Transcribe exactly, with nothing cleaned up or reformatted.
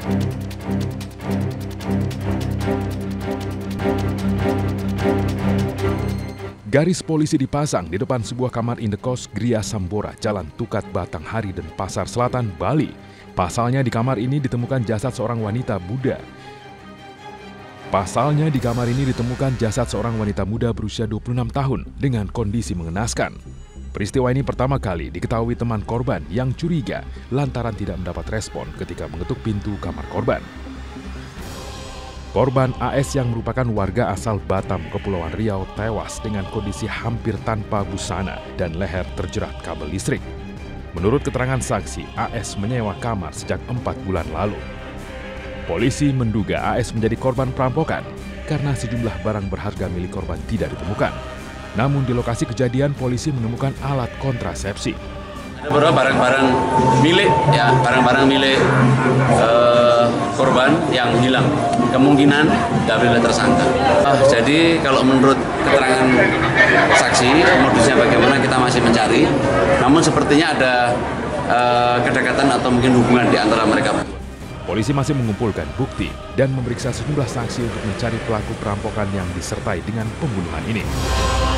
Garis polisi dipasang di depan sebuah kamar indekos Gria Sambora, Jalan Tukat, Batanghari, dan Pasar Selatan, Bali. Pasalnya di kamar ini ditemukan jasad seorang wanita Buddha. Pasalnya di kamar ini ditemukan jasad seorang wanita muda berusia dua puluh enam tahun dengan kondisi mengenaskan. Peristiwa ini pertama kali diketahui teman korban yang curiga lantaran tidak mendapat respon ketika mengetuk pintu kamar korban. Korban A S yang merupakan warga asal Batam, Kepulauan Riau, tewas dengan kondisi hampir tanpa busana dan leher terjerat kabel listrik. Menurut keterangan saksi, A S menyewa kamar sejak empat bulan lalu. Polisi menduga A S menjadi korban perampokan karena sejumlah barang berharga milik korban tidak ditemukan. Namun di lokasi kejadian, polisi menemukan alat kontrasepsi. Ada beberapa barang-barang milik, ya barang-barang milik uh, korban yang hilang. Kemungkinan dari tersangka. Uh, jadi kalau menurut keterangan saksi, modusnya bagaimana kita masih mencari. Namun sepertinya ada uh, kedekatan atau mungkin hubungan di antara mereka. Polisi masih mengumpulkan bukti dan memeriksa sejumlah saksi untuk mencari pelaku perampokan yang disertai dengan pembunuhan ini.